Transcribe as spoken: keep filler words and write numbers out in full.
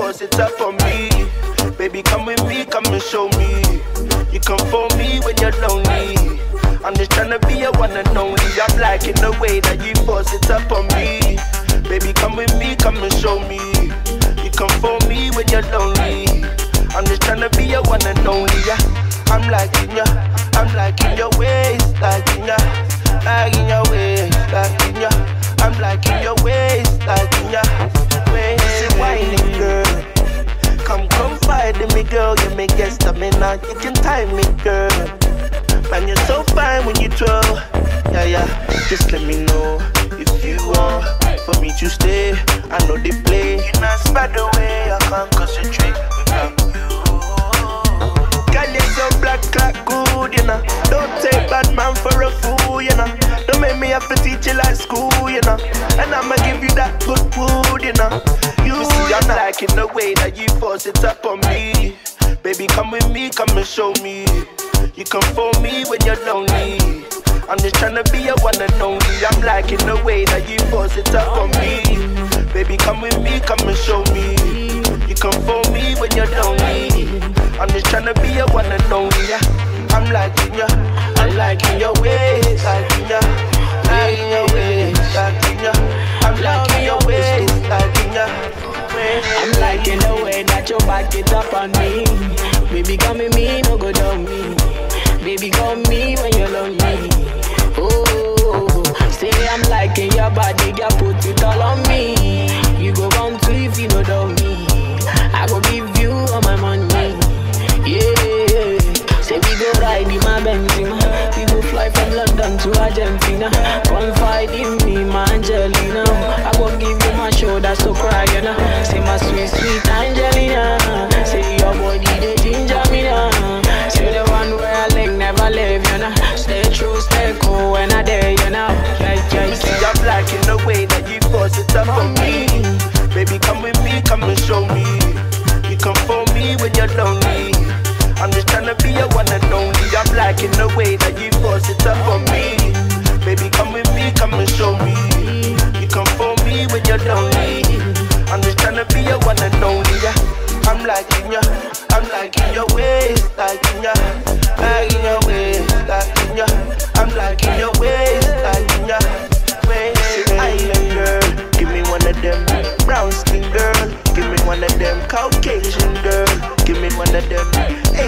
force it up on me. Baby, come with me, come and show me. You come for me when you're lonely. I'm just tryna be your one and only. I'm liking the way that you force it up on me. Baby, come with me, come and show me. You come for me when you're lonely. I'm just tryna be your one and only. Yeah. I'm liking ya, I'm liking your ways, liking ya, liking your ways, liking ya. I'm liking your ways, liking ya. Ways, whining girl. Come confide in me, girl. You may get stamina, you can time me, girl. Man, you're so fine when you twirl. Yeah, yeah. Just let me know if you want for me to stay. I know they play. You're not by the way I can't concentrate without you. Girl, you're so black, like good, you know. Don't take bad man for a fool, you know. Don't make me have to teach you like school, you know. And I'ma give you that good food, you know. You, you see, I'm liking the way that you force it up on me. Baby, come with me, come and show me. You come for me when you're lonely. I'm just tryna be your one and only. I'm liking the way that you force it up on me. Baby, come with me, come and show me. You come for me when you're lonely. I'm just tryna be your one and only. Yeah. I'm liking ya, I'm liking your ways, liking ya, liking your ways, liking ya. I'm liking your ways, liking ya. I'm liking the way that you back it up on me. Baby, come with me, no go down me. Baby, call me when you're lonely. Oh, say I'm liking your body, girl, put it all on me. You go come to if you know down me. I go give you all my money. Yeah, say we go ride in my Benzema. We go fly from London to Argentina. Confide in me, my Angelina. I go give you my shoulder, so cry, you know. Say my sweet, sweet Angelina. Say your body, they ginger me now. Say the one where I like never leave, you know. Stay true, stay cool when I dare, you know. Yeah, yeah, yeah. See, I'm liking the way that you force it up on me. Baby, come with me, come and show me. You come for me when you're lonely. I'm just tryna be your one and only. I'm liking the way that you force it up on me. Baby, come with me, come and show me. You come for me when you're lonely. I'm just tryna be your one and only. Yeah. I'm liking ya, I'm liking your ways, liking ya, liking your ways, liking ya. I'm liking your ways, liking ya. Ways, island girl, give me one of them. Brown skin girl, give me one of them. Caucasian girl, give me one of them.